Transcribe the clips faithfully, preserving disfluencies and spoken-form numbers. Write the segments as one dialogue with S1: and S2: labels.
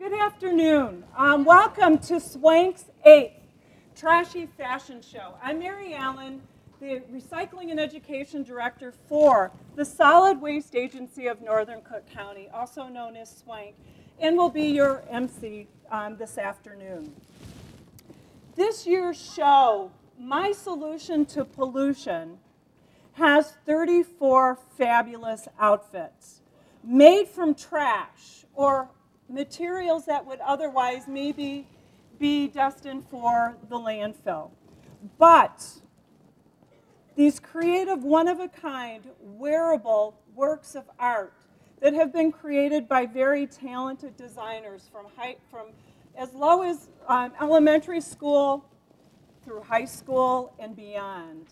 S1: Good afternoon. Um, welcome to SWANCC's eighth Trashy Fashion Show. I'm Mary Allen, the Recycling and Education Director for the Solid Waste Agency of Northern Cook County, also known as SWANCC, and will be your M C um, this afternoon. This year's show, My Solution to Pollution, has thirty-four fabulous outfits made from trash or materials that would otherwise maybe be destined for the landfill. But these creative, one-of-a-kind, wearable works of art that have been created by very talented designers from, high, from as low as um, elementary school through high school and beyond.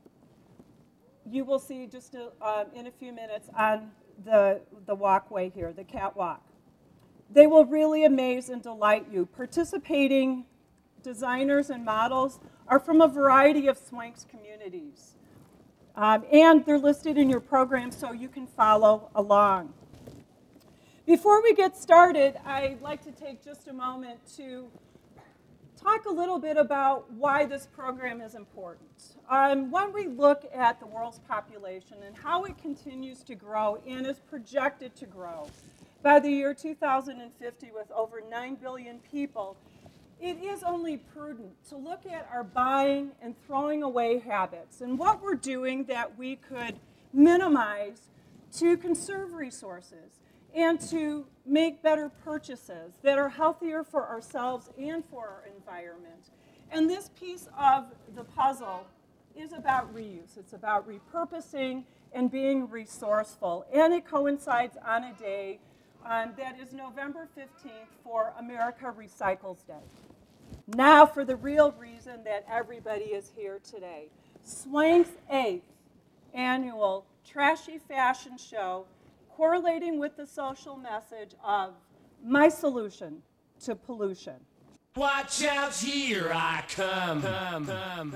S1: You will see just a, um, in a few minutes on the, the walkway here, the catwalk. They will really amaze and delight you. Participating designers and models are from a variety of SWANCC's communities. Um, and they're listed in your program so you can follow along. Before we get started, I'd like to take just a moment to talk a little bit about why this program is important. Um, when we look at the world's population and how it continues to grow and is projected to grow, by the year two thousand fifty, with over nine billion people, it is only prudent to look at our buying and throwing away habits and what we're doing that we could minimize to conserve resources and to make better purchases that are healthier for ourselves and for our environment. And this piece of the puzzle is about reuse. It's about repurposing and being resourceful. And it coincides on a day Um, that is November fifteenth for America Recycles Day. Now for the real reason that everybody is here today. SWANCC's eighth annual Trashy Fashion Show, correlating with the social message of My Solution to Pollution.
S2: Watch out, here I come. come, come, come.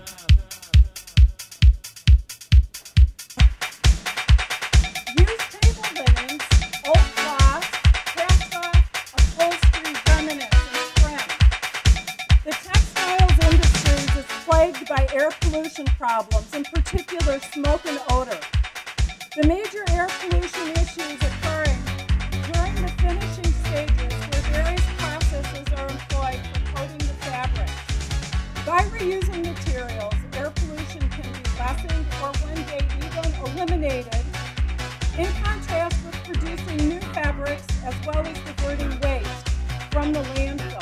S1: Use table linens, old cloth, cast off, upholstery, remnants, and trim. The textiles industry is plagued by air pollution problems, in particular smoke and odor. The major air pollution issues occurring during the finishing stages where various processes are employed for coating the fabric. By reusing materials, air pollution can be lessened or one day even eliminated, in contrast with producing new fabrics as well as diverting waste from the landfill.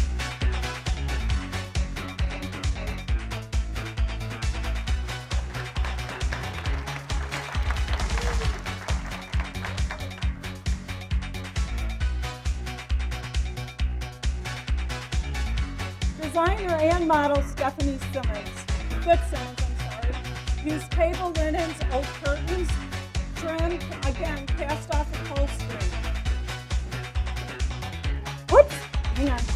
S1: Designer and model Stephanie Simmons, Fitzsimmons, I'm sorry, used table linens, old curtains, trim, again, cast off upholstery. Whoops, hang on.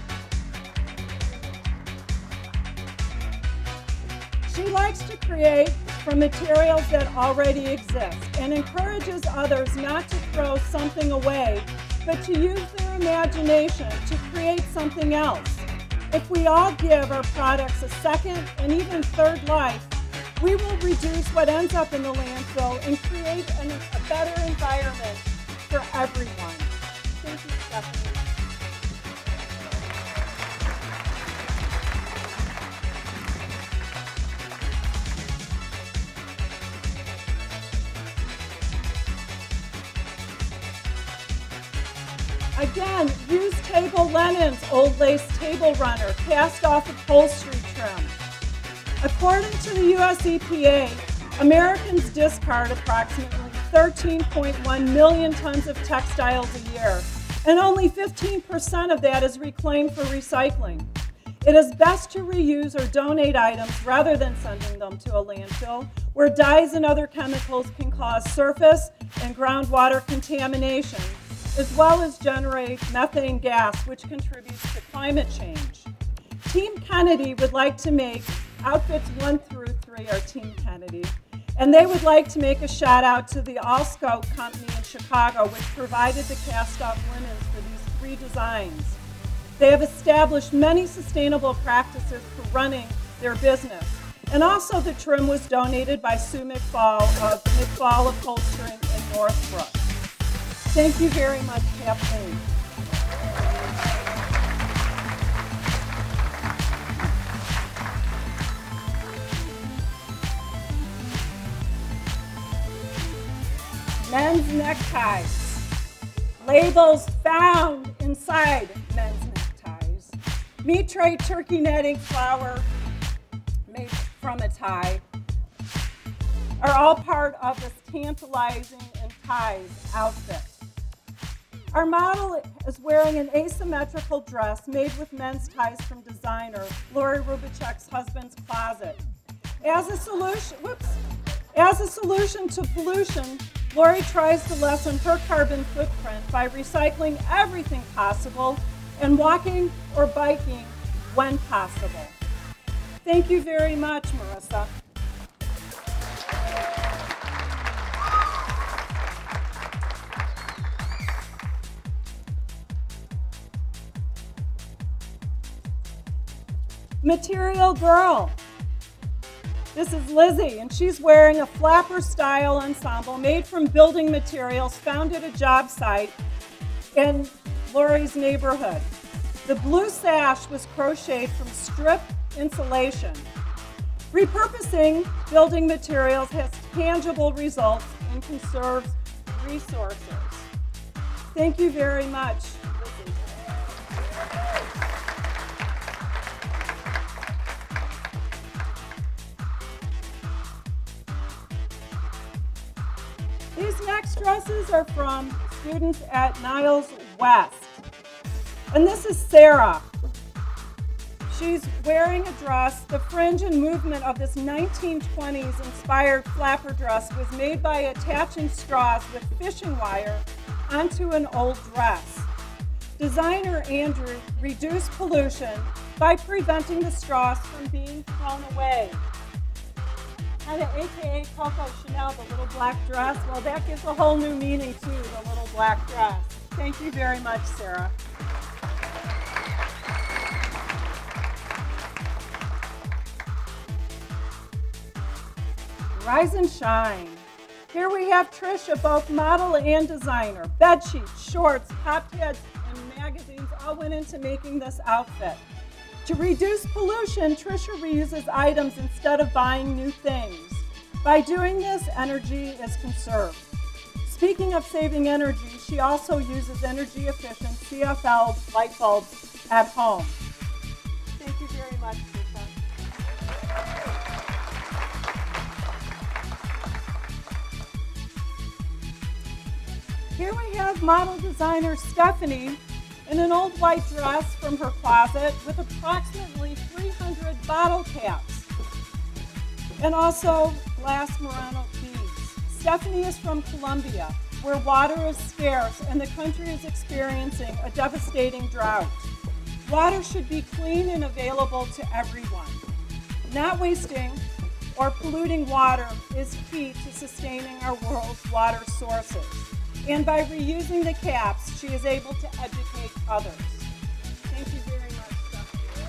S1: She likes to create from materials that already exist and encourages others not to throw something away, but to use their imagination to create something else. If we all give our products a second and even third life, we will reduce what ends up in the landfill and create an, a better environment for everyone. Thank you, Stephanie. Again, use table linens, old lace table runner, cast off upholstery trim. According to the U S E P A, Americans discard approximately thirteen point one million tons of textiles a year, and only fifteen percent of that is reclaimed for recycling. It is best to reuse or donate items rather than sending them to a landfill, where dyes and other chemicals can cause surface and groundwater contamination, as well as generate methane gas, which contributes to climate change. Team Kennedy would like to make outfits one through three are Team Kennedy. And they would like to make a shout out to the Alsco company in Chicago, which provided the cast-off linens for these three designs. They have established many sustainable practices for running their business. And also the trim was donated by Sue McFall of McFall Upholstering in Northbrook. Thank you very much, Kathleen. Men's neckties. Labels found inside men's neckties. Meat tray turkey netting flower made from a tie are all part of this tantalizing and ties outfit. Our model is wearing an asymmetrical dress made with men's ties from designer Lori Rubicek's husband's closet. As a solution, whoops, as a solution to pollution, Lori tries to lessen her carbon footprint by recycling everything possible and walking or biking when possible. Thank you very much, Marissa. Material Girl. This is Lizzie, and she's wearing a flapper-style ensemble made from building materials found at a job site in Lori's neighborhood. The blue sash was crocheted from strip insulation. Repurposing building materials has tangible results and conserves resources. Thank you very much, Lizzie. These next dresses are from students at Niles West. And this is Sarah. She's wearing a dress. The fringe and movement of this nineteen twenties inspired flapper dress was made by attaching straws with fishing wire onto an old dress. Designer Andrew reduced pollution by preventing the straws from being thrown away. Kind of A K A Coco Chanel, the little black dress. Well, that gives a whole new meaning to the little black dress. Thank you very much, Sarah. Rise and shine. Here we have Trisha, both model and designer. Bed sheets, shorts, top hats, and magazines all went into making this outfit. To reduce pollution, Trisha reuses items instead of buying new things. By doing this, energy is conserved. Speaking of saving energy, she also uses energy efficient C F L light bulbs at home. Thank you very much, Trisha. Here we have model designer Stephanie in an old white dress from her closet with approximately three hundred bottle caps and also glass Murano beads. Stephanie is from Colombia, where water is scarce and the country is experiencing a devastating drought. Water should be clean and available to everyone. Not wasting or polluting water is key to sustaining our world's water sources. And by reusing the caps, she is able to educate others. Thank you very much, Stephanie.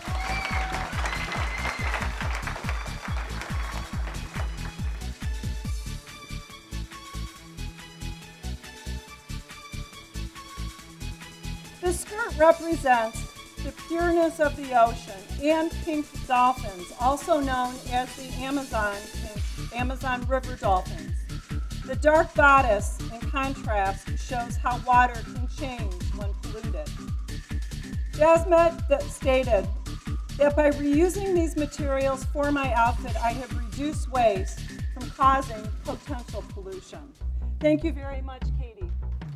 S1: The skirt represents the pureness of the ocean and pink dolphins, also known as the Amazon, Amazon River dolphins. The dark bodice, in contrast, shows how water can change when polluted. Jasmine stated that by reusing these materials for my outfit, I have reduced waste from causing potential pollution. Thank you very much, Katie.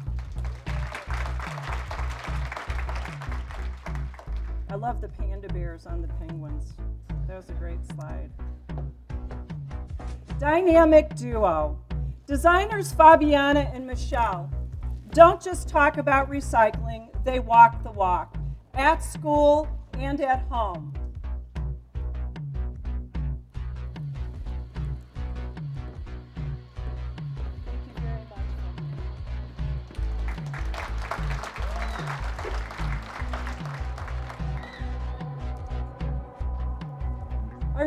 S1: I love the panda bears on the penguins. That was a great slide. Dynamic duo. Designers Fabiana and Michelle don't just talk about recycling, they walk the walk, at school and at home.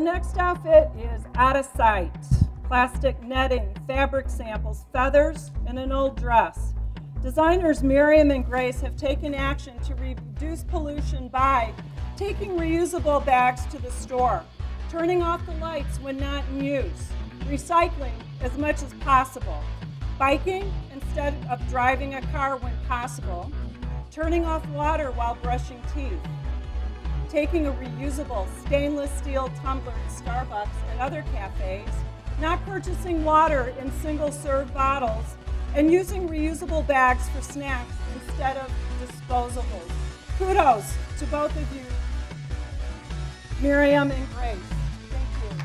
S1: next outfit is Out of Sight. Plastic netting, fabric samples, feathers, and an old dress. Designers Miriam and Grace have taken action to reduce pollution by taking reusable bags to the store, turning off the lights when not in use, recycling as much as possible, biking instead of driving a car when possible, turning off water while brushing teeth, taking a reusable stainless steel tumbler at Starbucks and other cafes, not purchasing water in single-serve bottles, and using reusable bags for snacks instead of disposables. Kudos to both of you, Miriam and Grace. Thank you.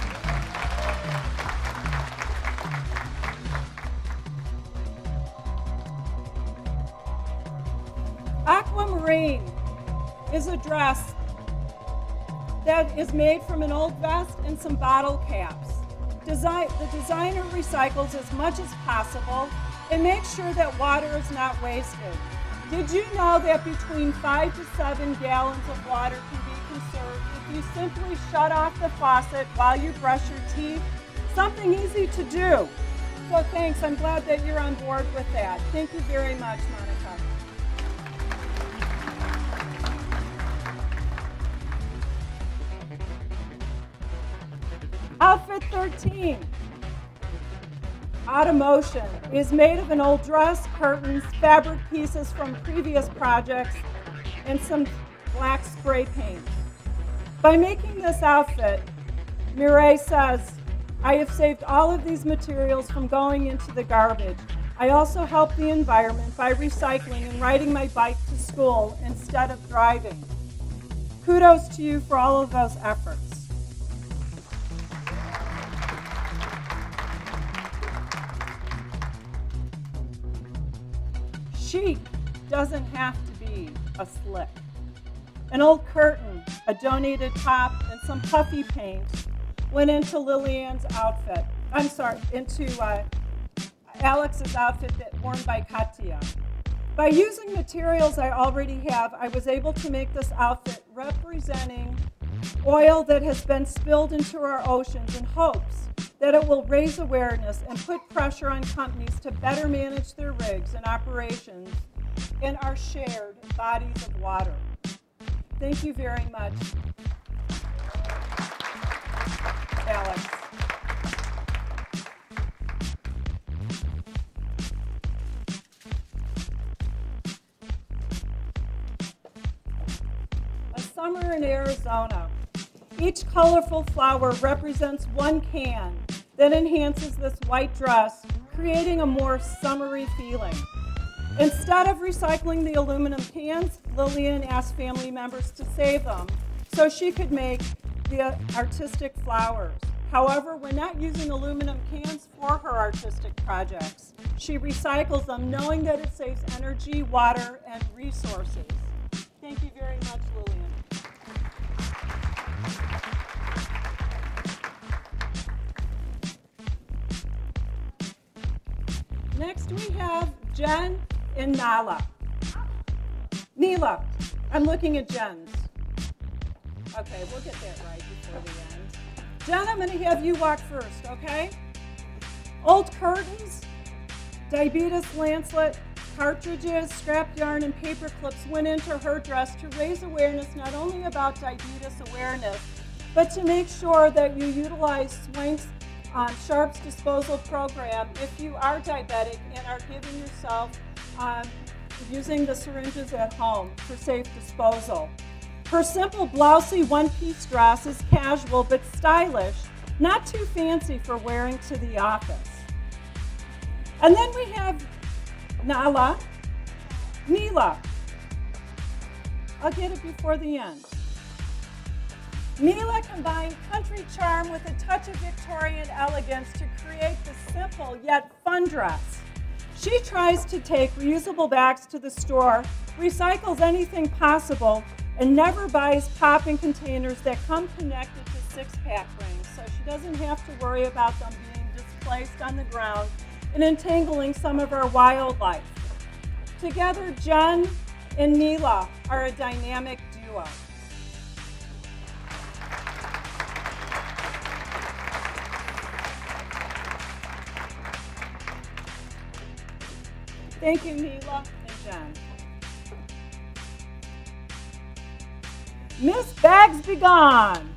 S1: Aquamarine is a dress that is made from an old vest and some bottle caps. Design, the designer recycles as much as possible and makes sure that water is not wasted. Did you know that between five to seven gallons of water can be conserved if you simply shut off the faucet while you brush your teeth? Something easy to do. So thanks, I'm glad that you're on board with that. Thank you very much, Monica. Outfit thirteen, Automotion, is made of an old dress, curtains, fabric pieces from previous projects, and some black spray paint. By making this outfit, Mireille says, I have saved all of these materials from going into the garbage. I also help the environment by recycling and riding my bike to school instead of driving. Kudos to you for all of those efforts. Chic doesn't have to be a slick. An old curtain, a donated top, and some puffy paint went into Lillian's outfit. I'm sorry, into uh, Alex's outfit that worn by Katia. By using materials I already have, I was able to make this outfit representing oil that has been spilled into our oceans in hopes that it will raise awareness and put pressure on companies to better manage their rigs and operations in our shared bodies of water. Thank you very much, Alex. A summer in Arizona. Each colorful flower represents one can that enhances this white dress, creating a more summery feeling. Instead of recycling the aluminum cans, Lillian asked family members to save them so she could make the artistic flowers. However, we're not using aluminum cans for her artistic projects. She recycles them knowing that it saves energy, water, and resources. Thank you very much, Lillian. Next we have Jen and Nala. Neela, I'm looking at Jen's. Okay, we'll get that right before the end. Jen, I'm gonna have you walk first, okay? Old curtains, diabetes lancelet, cartridges, scrap yarn, and paper clips went into her dress to raise awareness not only about diabetes awareness, but to make sure that you utilize SWANCC's Um, Sharps disposal program if you are diabetic and are giving yourself um, using the syringes at home for safe disposal. Her simple blousey one-piece dress is casual but stylish, not too fancy for wearing to the office. And then we have Nala, Neela. I'll get it before the end. Neela combined country charm with a touch of Victorian elegance to create the simple yet fun dress. She tries to take reusable bags to the store, recycles anything possible, and never buys popping containers that come connected to six-pack rings, so she doesn't have to worry about them being displaced on the ground and entangling some of our wildlife. Together, Jen and Neela are a dynamic duo. Thank you, Neela and Jen. Miss Bags Be Gone.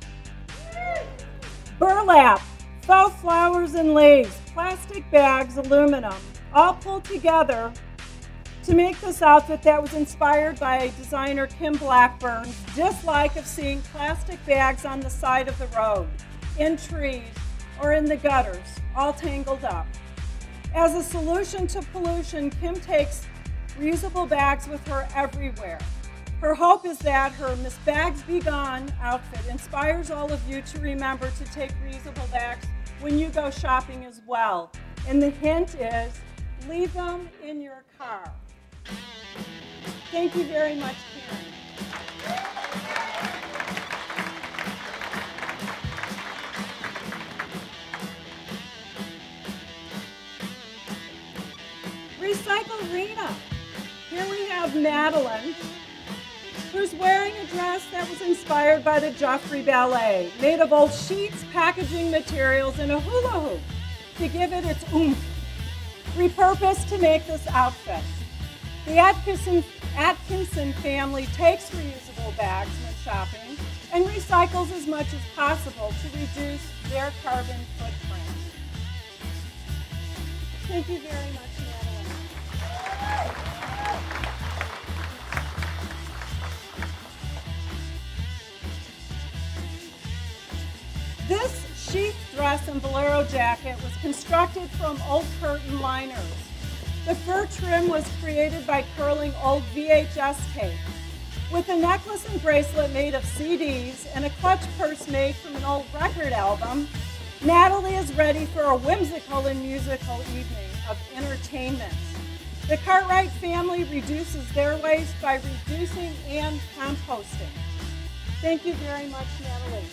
S1: Burlap, faux flowers and leaves, plastic bags, aluminum, all pulled together to make this outfit that was inspired by designer Kim Blackburn's dislike of seeing plastic bags on the side of the road, in trees, or in the gutters, all tangled up. As a solution to pollution, Kim takes reusable bags with her everywhere. Her hope is that her Miss Bags Be Gone outfit inspires all of you to remember to take reusable bags when you go shopping as well. And the hint is, leave them in your car. Thank you very much, Karen. Recycle Rena. Here we have Madeline, who's wearing a dress that was inspired by the Joffrey Ballet, made of old sheets, packaging materials, and a hula hoop to give it its oomph. Repurposed to make this outfit. The Atkinson, Atkinson family takes reusable bags when shopping and recycles as much as possible to reduce their carbon footprint. Thank you very much, Madeline. This sheath dress and bolero jacket was constructed from old curtain liners. The fur trim was created by curling old V H S tape. With a necklace and bracelet made of C Ds and a clutch purse made from an old record album, Natalie is ready for a whimsical and musical evening of entertainment. The Cartwright family reduces their waste by reducing and composting. Thank you very much, Natalie.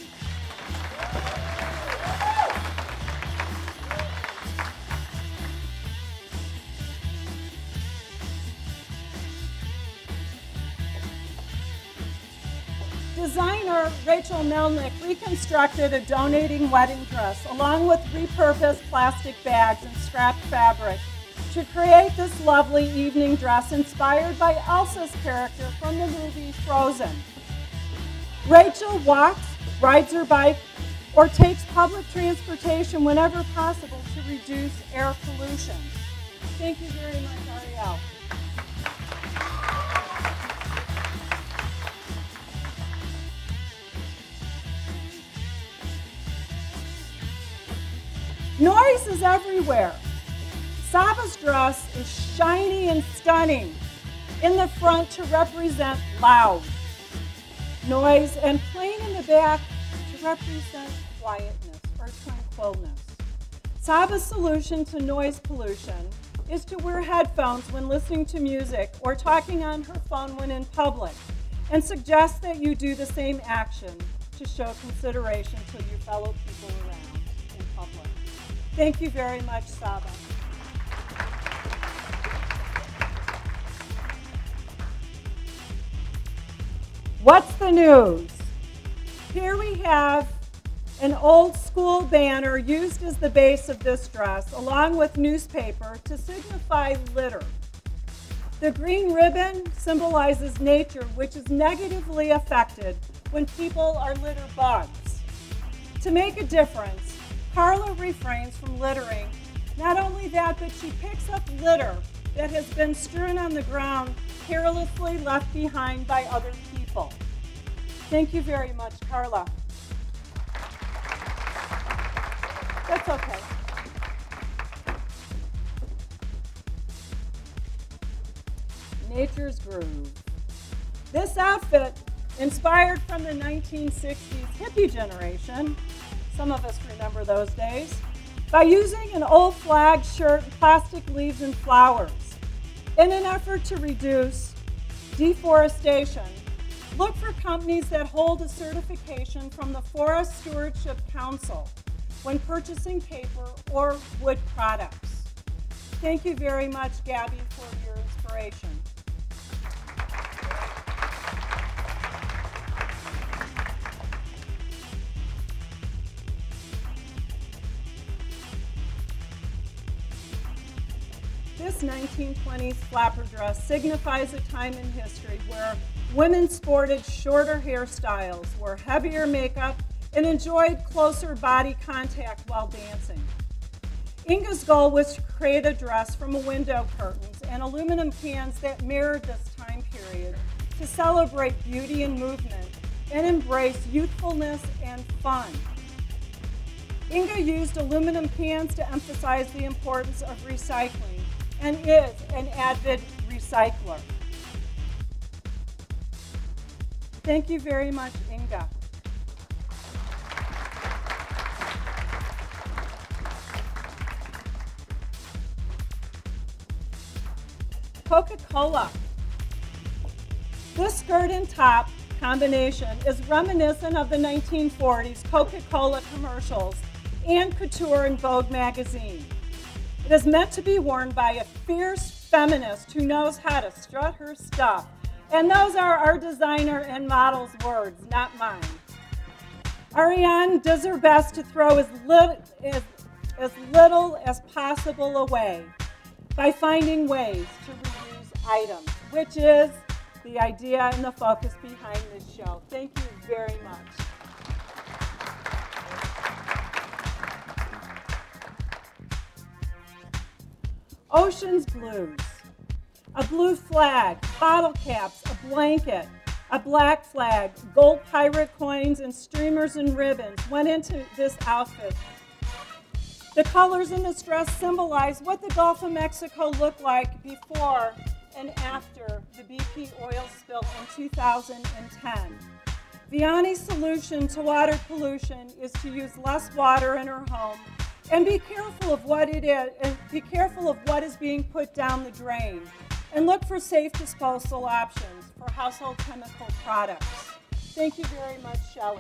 S1: Designer Rachel Melnick reconstructed a donating wedding dress along with repurposed plastic bags and scrapped fabric to create this lovely evening dress inspired by Elsa's character from the movie Frozen. Rachel walks, rides her bike, or takes public transportation whenever possible to reduce air pollution. Thank you very much, Ariel. Noise is everywhere. Saba's dress is shiny and stunning in the front to represent loud, noise, and plain in the back to represent quietness or tranquilness. Saba's solution to noise pollution is to wear headphones when listening to music or talking on her phone when in public, and suggests that you do the same action to show consideration to your fellow people around in public. Thank you very much, Saba. What's the news? Here we have an old school banner used as the base of this dress, along with newspaper to signify litter. The green ribbon symbolizes nature, which is negatively affected when people are litter bugs. To make a difference, Carla refrains from littering. Not only that, but she picks up litter that has been strewn on the ground, carelessly left behind by other people. Thank you very much, Carla. That's okay. Nature's Groove. This outfit, inspired from the nineteen sixties hippie generation, some of us remember those days, by using an old flag shirt, plastic leaves, and flowers. In an effort to reduce deforestation, look for companies that hold a certification from the Forest Stewardship Council when purchasing paper or wood products. Thank you very much, Gabby, for your inspiration. This famous nineteen twenties flapper dress signifies a time in history where women sported shorter hairstyles, wore heavier makeup, and enjoyed closer body contact while dancing. Inga's goal was to create a dress from window curtains and aluminum cans that mirrored this time period to celebrate beauty and movement and embrace youthfulness and fun. Inga used aluminum cans to emphasize the importance of recycling and is an avid recycler. Thank you very much, Inga. Coca-Cola. This skirt and top combination is reminiscent of the nineteen forties Coca-Cola commercials and couture in Vogue magazine. It is meant to be worn by a fierce feminist who knows how to strut her stuff. And those are our designer and model's words, not mine. Ariane does her best to throw as little as, as little as possible away by finding ways to reuse items, which is the idea and the focus behind this show. Thank you very much. Ocean's Blues. A blue flag, bottle caps, a blanket, a black flag, gold pirate coins, and streamers and ribbons went into this outfit. The colors in this dress symbolize what the Gulf of Mexico looked like before and after the B P oil spill in two thousand ten. Vianney's solution to water pollution is to use less water in her home and be careful of what it is, and be careful of what is being put down the drain, and look for safe disposal options for household chemical products. Thank you very much, Shelley.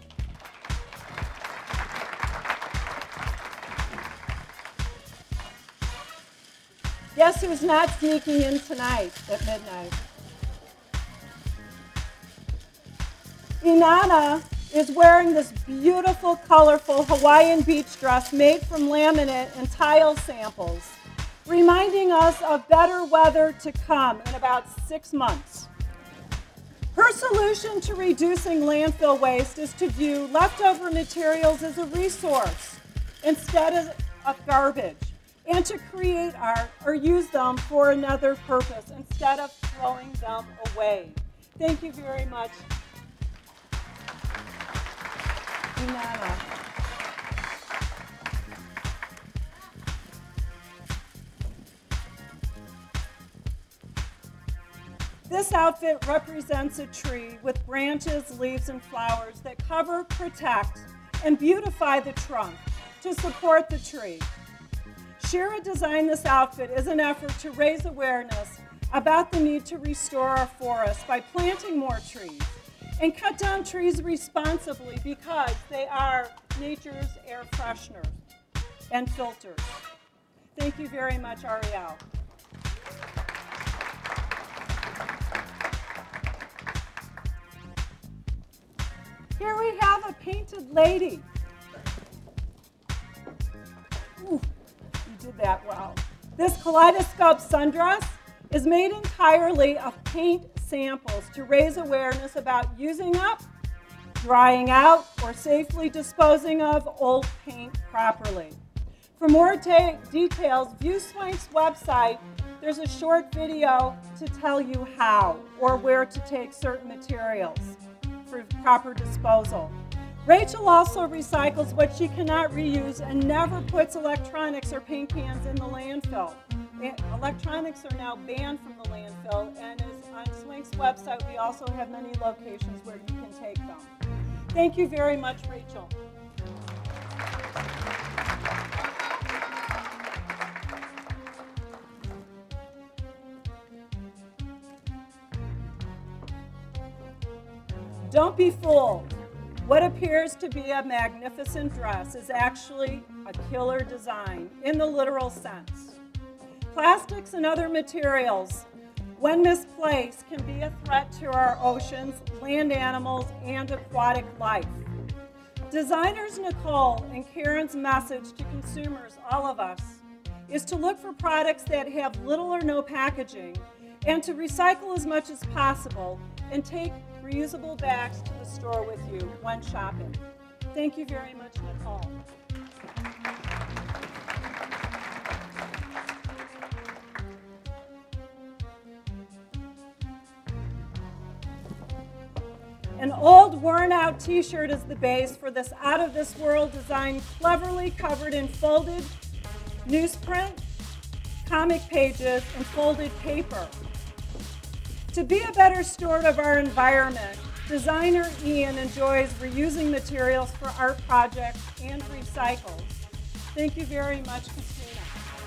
S1: Guess who's not sneaking in tonight at midnight? Inanna is wearing this beautiful, colorful Hawaiian beach dress made from laminate and tile samples, reminding us of better weather to come in about six months. Her solution to reducing landfill waste is to view leftover materials as a resource instead of garbage, and to create art or use them for another purpose instead of throwing them away. Thank you very much, Inanna. This outfit represents a tree with branches, leaves, and flowers that cover, protect, and beautify the trunk to support the tree. Shira designed this outfit as an effort to raise awareness about the need to restore our forests by planting more trees and cut down trees responsibly because they are nature's air fresheners and filters. Thank you very much, Ariel. Here we have a painted lady. Ooh, you did that well. This kaleidoscope sundress is made entirely of paint samples to raise awareness about using up, drying out, or safely disposing of old paint properly. For more details, view SWANCC's website. There's a short video to tell you how or where to take certain materials for proper disposal. Rachel also recycles what she cannot reuse and never puts electronics or paint cans in the landfill. Electronics are now banned from the landfill, and is on SWANCC's website we also have many locations where you can take them. Thank you very much, Rachel. Don't be fooled. What appears to be a magnificent dress is actually a killer design in the literal sense. Plastics and other materials, when misplaced, can be a threat to our oceans, land animals, and aquatic life. Designers Nicole and Karen's message to consumers, all of us, is to look for products that have little or no packaging and to recycle as much as possible and take reusable bags to the store with you when shopping. Thank you very much, Nicole. An old, worn-out t-shirt is the base for this out-of-this-world design, cleverly covered in folded newsprint, comic pages, and folded paper. To be a better steward of our environment, designer Ian enjoys reusing materials for art projects and recycles. Thank you very much, Christina.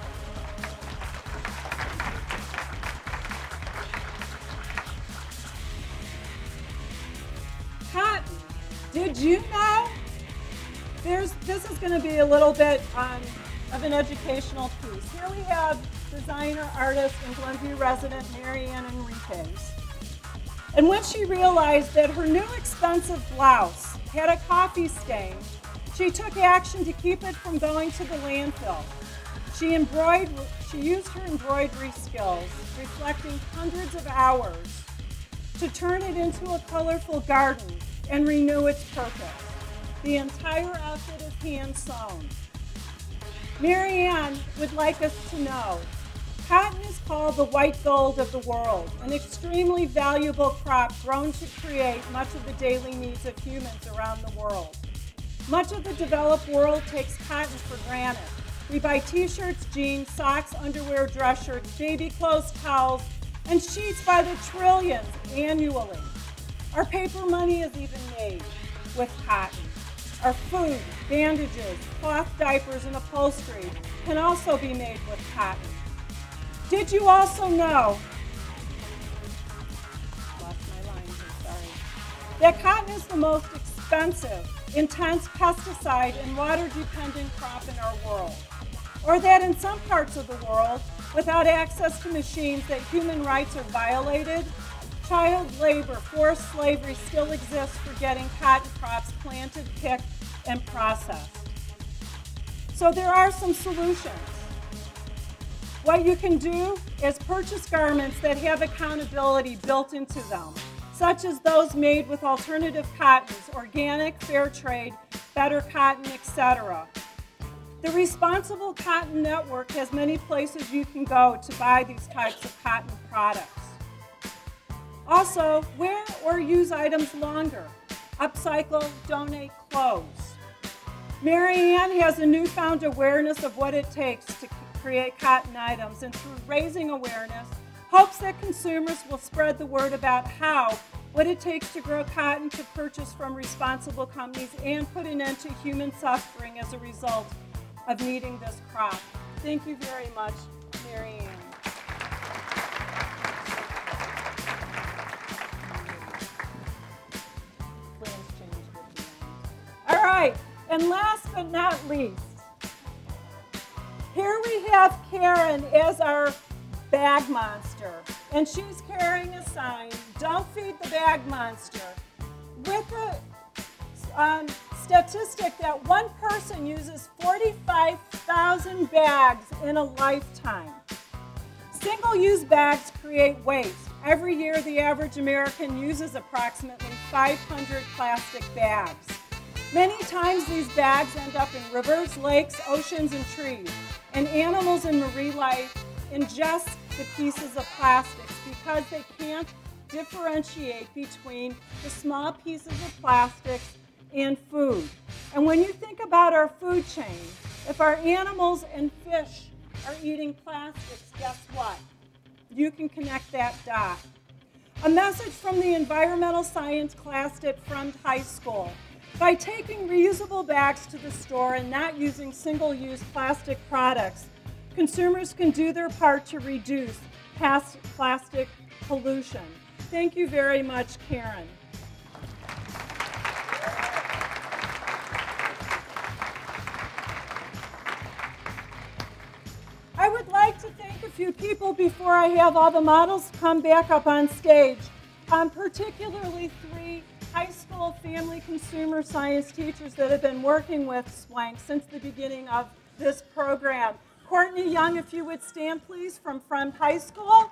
S1: Cotton. Did you know? There's, this is going to be a little bit um, of an educational piece. Here we have designer, artist, and Glenview resident Mary Ann Enriquez. And when she realized that her new expensive blouse had a coffee stain, she took action to keep it from going to the landfill. She, embroidered, she used her embroidery skills, reflecting hundreds of hours, to turn it into a colorful garden and renew its purpose. The entire outfit is hand-sewn. Mary Ann would like us to know, cotton is called the white gold of the world, an extremely valuable crop grown to create much of the daily needs of humans around the world. Much of the developed world takes cotton for granted. We buy t-shirts, jeans, socks, underwear, dress shirts, baby clothes, towels, and sheets by the trillions annually. Our paper money is even made with cotton. Our food, bandages, cloth diapers, and upholstery can also be made with cotton. Did you also know, lost my line here, sorry, that cotton is the most expensive, intense pesticide and water-dependent crop in our world? Or that in some parts of the world, without access to machines, that human rights are violated? Child labor, forced slavery still exists for getting cotton crops planted, picked, and processed. So there are some solutions. What you can do is purchase garments that have accountability built into them, such as those made with alternative cottons, organic, fair trade, better cotton, et cetera. The Responsible Cotton Network has many places you can go to buy these types of cotton products. Also, wear or use items longer. Upcycle, donate clothes. Mary Ann has a newfound awareness of what it takes to create cotton items, and through raising awareness, hopes that consumers will spread the word about how, what it takes to grow cotton, to purchase from responsible companies, and put an end to human suffering as a result of needing this crop. Thank you very much, Mary Ann. All right, and last but not least, here we have Karen as our bag monster, and she's carrying a sign, "Don't feed the bag monster," with a um, statistic that one person uses forty-five thousand bags in a lifetime. Single-use bags create waste. Every year, the average American uses approximately five hundred plastic bags. Many times, these bags end up in rivers, lakes, oceans, and trees. And animals in marine life ingest the pieces of plastics because they can't differentiate between the small pieces of plastics and food. And when you think about our food chain, if our animals and fish are eating plastics, guess what? You can connect that dot. A message from the environmental science class at Front High School. By taking reusable bags to the store and not using single-use plastic products, consumers can do their part to reduce past plastic pollution. Thank you very much, Karen. I would like to thank a few people before I have all the models come back up on stage, um, particularly three high school family consumer science teachers that have been working with SWANCC since the beginning of this program. Courtney Young, if you would stand, please, from Friend High School.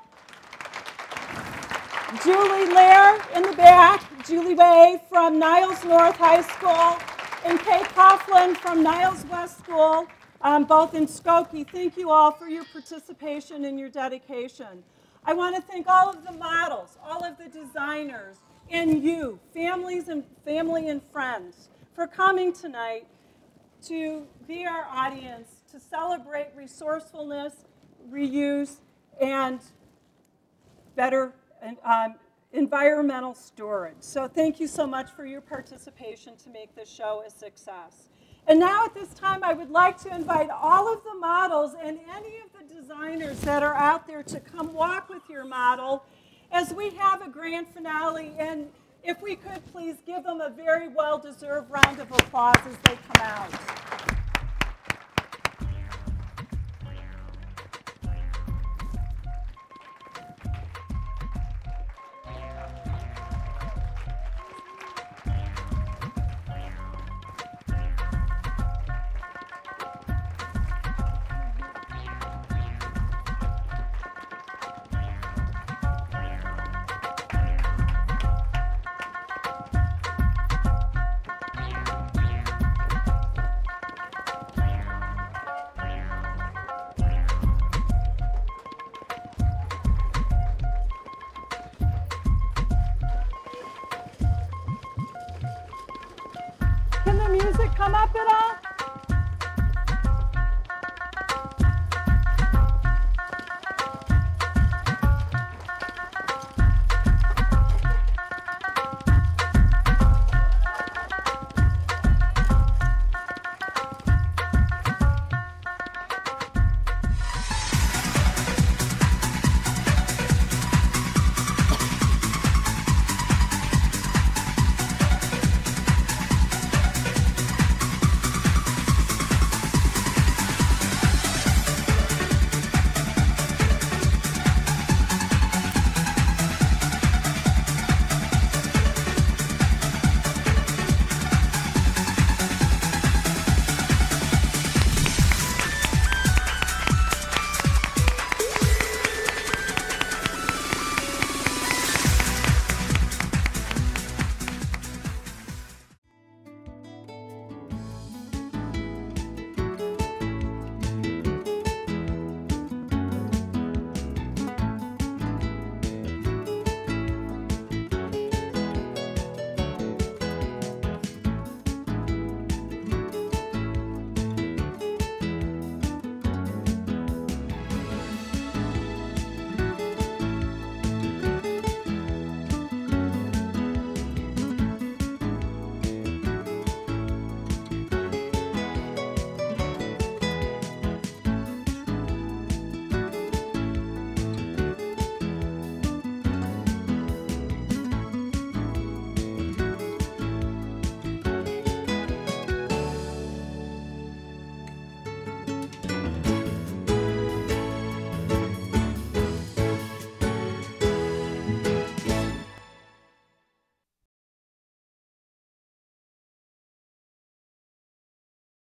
S1: Julie Lair in the back, Julie Way from Niles North High School, and Kay Coughlin from Niles West School, um, both in Skokie. Thank you all for your participation and your dedication. I want to thank all of the models, all of the designers, and you, families and family and friends, for coming tonight to be our audience, to celebrate resourcefulness, reuse, and better um, environmental storage. So thank you so much for your participation to make this show a success. And now at this time, I would like to invite all of the models and any of the designers that are out there to come walk with your model as we have a grand finale. And if we could please give them a very well-deserved round of applause as they come out. Can the music come up at all?